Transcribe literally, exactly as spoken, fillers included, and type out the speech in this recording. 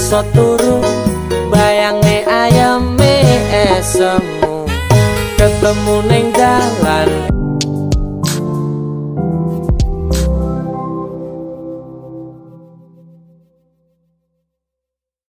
iso turu bayange ayame esemu ketemu ning dalan.